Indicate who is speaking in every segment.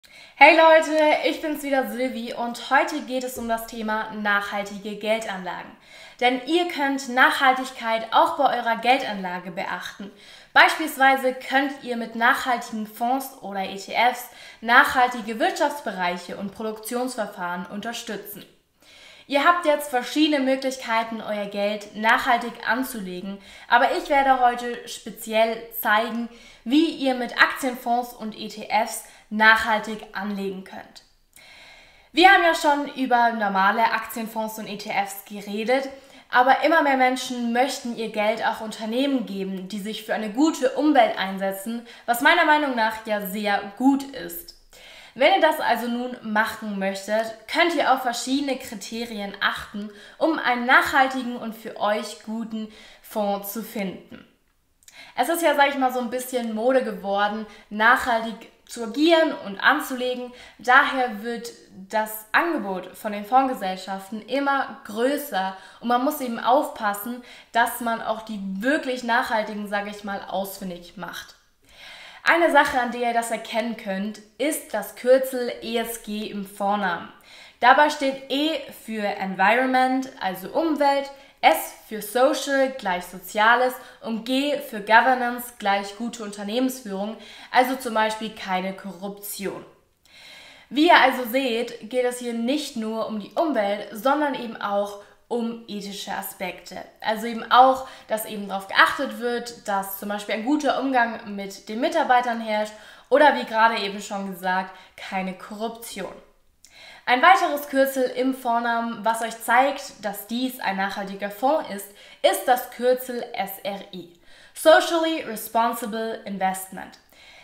Speaker 1: Hey Leute, ich bin's wieder Silvi und heute geht es um das Thema nachhaltige Geldanlagen. Denn ihr könnt Nachhaltigkeit auch bei eurer Geldanlage beachten. Beispielsweise könnt ihr mit nachhaltigen Fonds oder ETFs nachhaltige Wirtschaftsbereiche und Produktionsverfahren unterstützen. Ihr habt jetzt verschiedene Möglichkeiten, euer Geld nachhaltig anzulegen, aber ich werde heute speziell zeigen, wie ihr mit Aktienfonds und ETFs nachhaltig anlegen könnt. Wir haben ja schon über normale Aktienfonds und ETFs geredet, aber immer mehr Menschen möchten ihr Geld auch Unternehmen geben, die sich für eine gute Umwelt einsetzen, was meiner Meinung nach ja sehr gut ist. Wenn ihr das also nun machen möchtet, könnt ihr auf verschiedene Kriterien achten, um einen nachhaltigen und für euch guten Fonds zu finden. Es ist ja, sage ich mal, so ein bisschen Mode geworden, nachhaltig zu agieren und anzulegen. Daher wird das Angebot von den Fondsgesellschaften immer größer und man muss eben aufpassen, dass man auch die wirklich nachhaltigen, sage ich mal, ausfindig macht. Eine Sache, an der ihr das erkennen könnt, ist das Kürzel ESG im Vornamen. Dabei steht E für Environment, also Umwelt, S für Social gleich Soziales und G für Governance gleich gute Unternehmensführung, also zum Beispiel keine Korruption. Wie ihr also seht, geht es hier nicht nur um die Umwelt, sondern eben auch um ethische Aspekte. Also eben auch, dass eben darauf geachtet wird, dass zum Beispiel ein guter Umgang mit den Mitarbeitern herrscht oder wie gerade eben schon gesagt, keine Korruption. Ein weiteres Kürzel im Vornamen, was euch zeigt, dass dies ein nachhaltiger Fonds ist das Kürzel SRI. Socially Responsible Investment.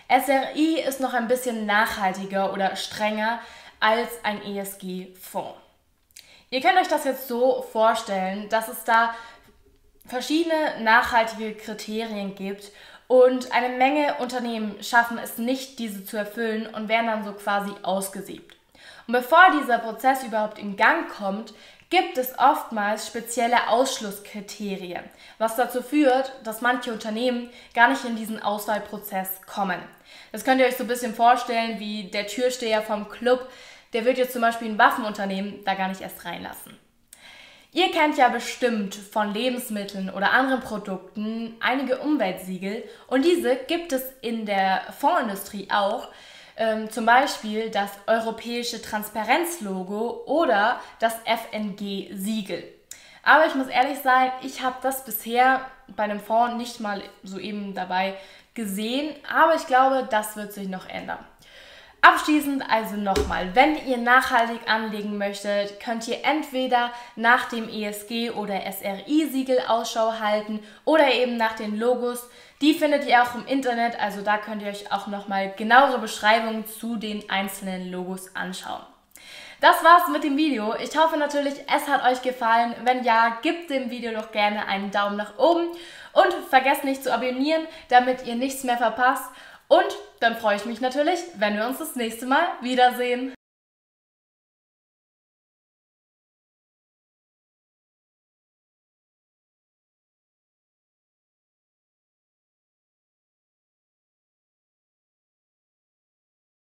Speaker 1: SRI ist noch ein bisschen nachhaltiger oder strenger als ein ESG-Fonds. Ihr könnt euch das jetzt so vorstellen, dass es da verschiedene nachhaltige Kriterien gibt und eine Menge Unternehmen schaffen es nicht, diese zu erfüllen und werden dann so quasi ausgesiebt. Und bevor dieser Prozess überhaupt in Gang kommt, gibt es oftmals spezielle Ausschlusskriterien, was dazu führt, dass manche Unternehmen gar nicht in diesen Auswahlprozess kommen. Das könnt ihr euch so ein bisschen vorstellen wie der Türsteher vom Club, der wird jetzt zum Beispiel ein Waffenunternehmen da gar nicht erst reinlassen. Ihr kennt ja bestimmt von Lebensmitteln oder anderen Produkten einige Umweltsiegel und diese gibt es in der Fondsindustrie auch. Zum Beispiel das europäische Transparenzlogo oder das FNG-Siegel. Aber ich muss ehrlich sein, ich habe das bisher bei einem Fonds nicht mal so eben dabei gesehen, aber ich glaube, das wird sich noch ändern. Abschließend also nochmal, wenn ihr nachhaltig anlegen möchtet, könnt ihr entweder nach dem ESG- oder SRI-Siegel Ausschau halten oder eben nach den Logos. Die findet ihr auch im Internet, also da könnt ihr euch auch nochmal genauere Beschreibungen zu den einzelnen Logos anschauen. Das war's mit dem Video. Ich hoffe natürlich, es hat euch gefallen. Wenn ja, gebt dem Video doch gerne einen Daumen nach oben und vergesst nicht zu abonnieren, damit ihr nichts mehr verpasst. Und dann freue ich mich natürlich, wenn wir uns das nächste Mal wiedersehen.